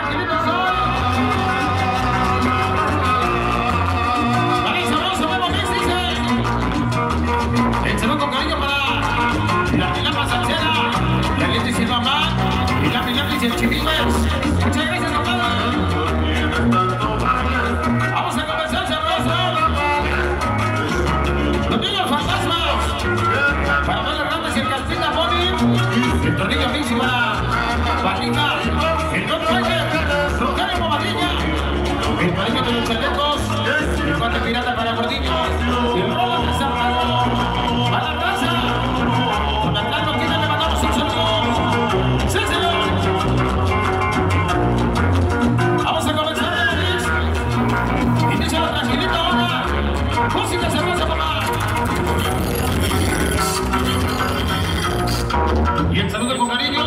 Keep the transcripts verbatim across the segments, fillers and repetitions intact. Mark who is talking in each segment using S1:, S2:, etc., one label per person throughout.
S1: tranquilitos hoy. Para el sabroso Memo Mix dice. El saludo con cariño para la Milapa Salcera, la Leti Silvamá y la Milapa y el Chivibes. Muchas gracias, compadre. Vamos a comenzar sabroso. Los niños fantasmas. Para Manuel Hernández y el Castillo Boni. El tornillo Mix y para Patica. El Don Roger. Rogelio Bobadilla. El Pareño de los Chalecos. El Cuate Pirata para Gordillo. Y el Rola de Salvador. Para la raza. Con Atlántico Quina le mandamos un saludo. ¡Sí, señor! Vamos a comenzar el Mix. Inicia la tranquilita ahora. Música sabrosa, papá. Y el saludo con cariño.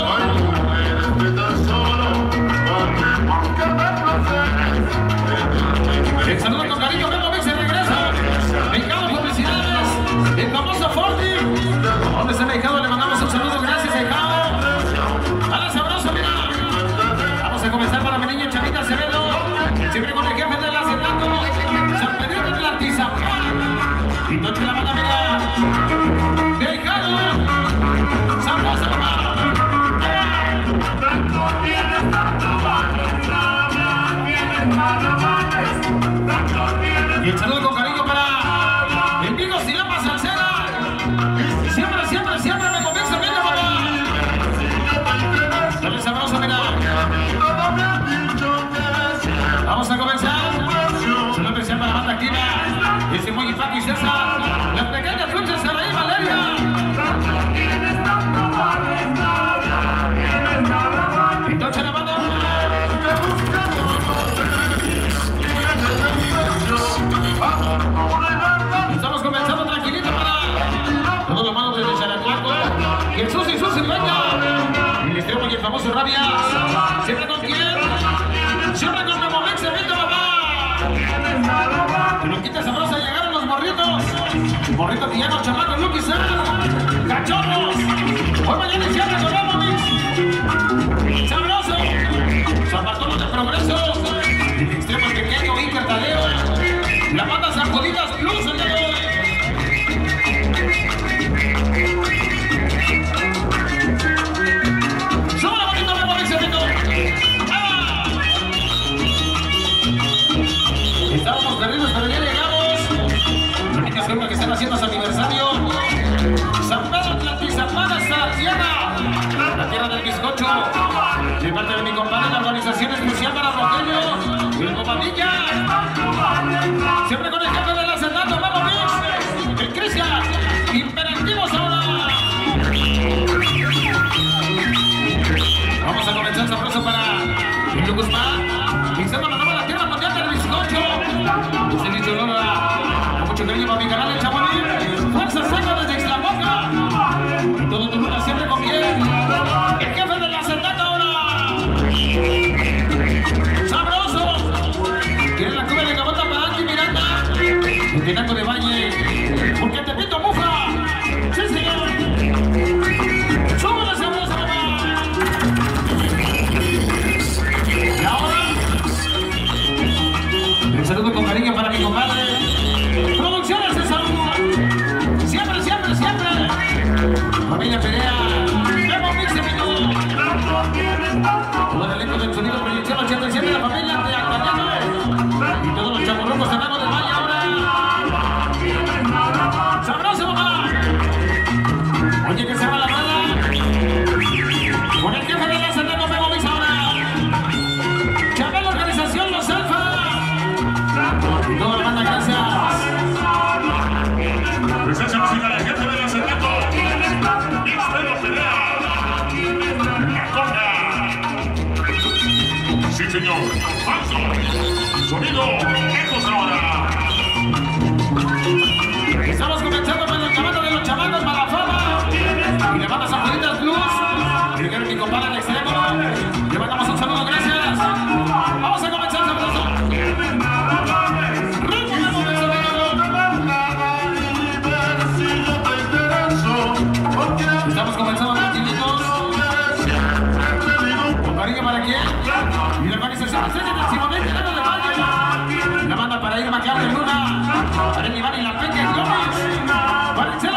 S1: El saludo con cariño, Memo Mix se regresa. Mexicano Publicidades, el famoso Forti. ¿Dónde está Mexicano? Le mandamos un saludo, gracias, Mexicano. Dale sabroso, mira. Vamos a comenzar para mi niño Chavita Acevedo. Siempre con el jefe del acetato. San Pedrito de la Tizapán. Y noche la banda, mira. Mexicano. Sabroso, papá. Y el saludo con cariño para el Vigo Silapa Salcera. Siempre, siempre, siempre me comienza bien, papá. Dale sabroso, mira. Vamos a comenzar. Saludo especial para la banda activa. Y ese muy Paco y César. Las pequeñas luchas se reí Valeria. Entonces la banda. Estamos comenzando tranquilito para todos los manos desde Chalacuaco. Y el Susi, Susi, venga. El extremo y el famoso Rabias. ¿Siempre con quién? Siempre con Memo Mix, evento, papá. Que lo quita sabrosa, llegaron los morritos. Morritos villanos, chamacos, Lucky San. Cachorros. Hoy mañana y siempre con Memo Mix. Sabroso. San Bartolo de Progreso. El extremo pequeño, Iker Tadeo. La banda Sacudidas Plus el día de hoy. ¡Sube la bonita, Memo Mix, evento! ¡Ah! Estábamos perdidos, pero ya llegamos. La única forma que están haciendo su aniversario. San Pedro Tlatizapán hasta la tierra. La tierra del bizcocho. De parte de mi compadre, la organización especial para Rogelio y el Bobadilla. Siempre con el jefe del acetato, Memo Mix. El Cristian. Imperativos ahora. Vamos a comenzar sabroso para el Guzmán. Iniciando la nueva la tierra mundial del bizcocho. Usted dicho Lola. Con mucho cariño para mi canal el Chamonix. Fuerza seca desde Ixtlahuaca. Y todo tu luna siempre con bien. El jefe del acetato ahora. ¡Sabroso! ¿Quieren la cuba de cabota para Andy Miranda? El Tinaco de Valle. Porque te pito mufa. ¡Sí, señor! ¡Súbele sabroso, mamá! Y ahora, un saludo con cariño para mi compadre. Producciones de salud. Siempre, siempre, siempre. Familia Perea. Memo Mix de Minuto. Todo el elenco del sonido proyección ochenta y siete de la familia de Actariano. Y todos los chamorrocos enanos del Valle ahora. ¡Sabroso, mamá! Oye, que se va la bala. Con el jefe de la acetato, Memo Mix ahora. Chabelo Organización Los Alfa. Y toda la banda, gracias.
S2: Pues esa música del jefe de la acetato. Mix de los Pelea. La Conga. Sí, señor. Falso. Sonido. Ecos ahora.
S1: Estamos comenzando con el chamacos de los chamacos para la fama. Y le vamos a Juditas Plus. Llegaron mi compadre al extremo. Le mandamos un saludo, gracias. Vamos a comenzar, sabroso. ¡Ritmo, Memo Mix, estamos comenzando tranquilitos. Con cariño para quién. Y la organización estrella del Simonet de Valle. La banda para Irma Claudia Luna. Para el Iván y la Peña Gómez. Para el